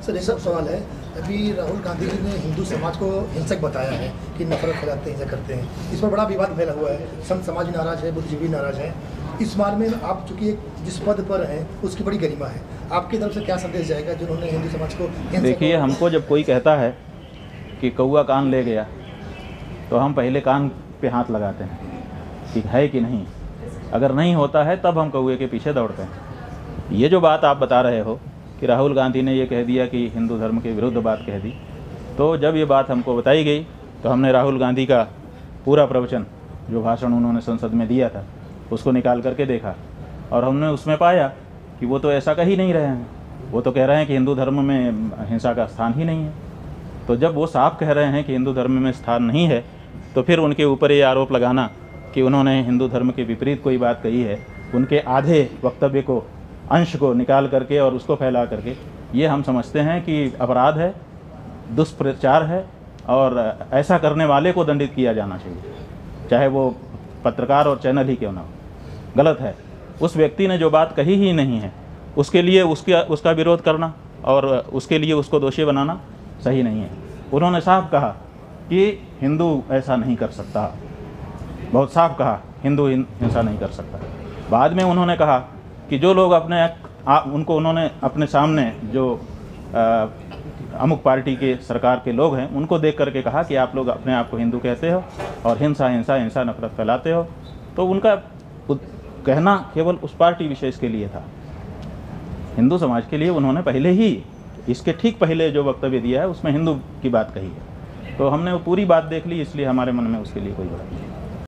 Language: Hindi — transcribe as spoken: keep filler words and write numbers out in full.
सर ये सब सवाल है, अभी राहुल गांधी जी ने हिंदू समाज को हिंसक बताया है कि नफरत फैलाते हैं, ऐसा करते हैं। इस पर बड़ा विवाद फैला हुआ है, संत समाज भी नाराज है, बुद्धिजीवी नाराज है। इस बारे में आप चूंकि एक जिस पद पर हैं उसकी बड़ी गरिमा है, आपकी तरफ से क्या संदेश जाएगा जिन्होंने हिंदू समाज को? देखिए, हमको जब कोई कहता है कि कौआ कान ले गया तो हम पहले कान पे हाथ लगाते हैं कि है कि नहीं। अगर नहीं होता है तब हम कौए के पीछे दौड़ते हैं। ये जो बात आप बता रहे हो कि राहुल गांधी ने ये कह दिया कि हिंदू धर्म के विरुद्ध बात कह दी, तो जब ये बात हमको बताई गई तो हमने राहुल गांधी का पूरा प्रवचन, जो भाषण उन्होंने संसद में दिया था, उसको निकाल करके देखा और हमने उसमें पाया कि वो तो ऐसा कह ही नहीं रहे हैं। वो तो कह रहे हैं कि हिंदू धर्म में हिंसा का स्थान ही नहीं है। तो जब वो साफ कह रहे हैं कि हिंदू धर्म में स्थान नहीं है, तो फिर उनके ऊपर ये आरोप लगाना कि उन्होंने हिंदू धर्म के विपरीत कोई बात कही है, उनके आधे वक्तव्य को, अंश को निकाल करके और उसको फैला करके, ये हम समझते हैं कि अपराध है, दुष्प्रचार है और ऐसा करने वाले को दंडित किया जाना चाहिए, चाहे वो पत्रकार और चैनल ही क्यों ना हो। गलत है। उस व्यक्ति ने जो बात कही ही नहीं है उसके लिए उसका उसका विरोध करना और उसके लिए उसको दोषी बनाना सही नहीं है। उन्होंने साफ कहा कि हिंदू ऐसा नहीं कर सकता, बहुत साफ कहा, हिंदू हिंसा नहीं कर सकता। बाद में उन्होंने कहा कि जो लोग अपने आ, उनको उन्होंने अपने सामने जो आ, अमुक पार्टी के सरकार के लोग हैं उनको देख करके कहा कि आप लोग अपने आप को हिंदू कहते हो और हिंसा हिंसा हिंसा नफरत फैलाते हो। तो उनका कहना केवल उस पार्टी विशेष के लिए था। हिंदू समाज के लिए उन्होंने पहले ही, इसके ठीक पहले जो वक्तव्य दिया है उसमें हिंदू की बात कही है। तो हमने वो पूरी बात देख ली, इसलिए हमारे मन में उसके लिए कोई बुराई नहीं है।